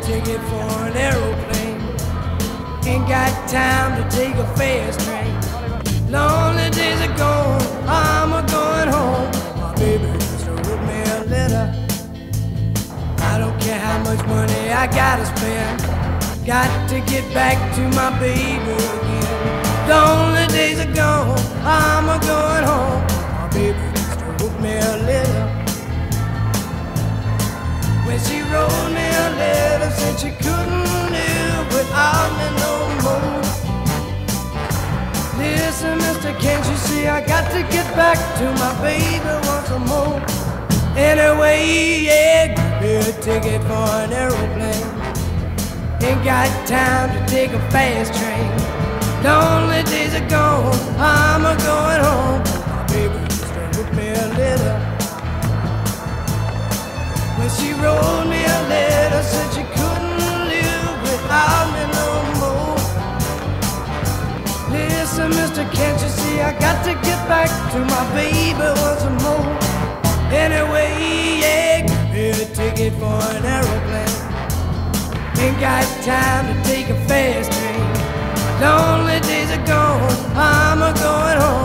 ticket for an aeroplane. Ain't got time to take a fast train. Lonely days are gone, I'm a-going home. My baby just wrote me a letter. I don't care how much money I gotta spend. Got to get back to my baby again. Lonely days are gone, I'm a-going home. My baby just wrote me a letter. When she wrote me a letter, said she couldn't live without me no more. Listen, mister, can't you see I got to get back to my baby once more? Anyway, yeah, give me a ticket for an aeroplane. Ain't got time to take a fast train. Lonely days are gone, I'm a-going home. My baby just wrote me a letter. When she wrote me a letter, said she couldn't live without me no more. Listen, mister, can't you see I got to get back to my baby once more? Anyway, yeah, give me a ticket for an aeroplane. Ain't got time to take a fast train. Lonely days are gone, I'm a-going home.